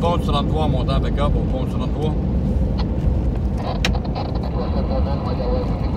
pont du 33 en montant en pick-up, au pont du 33.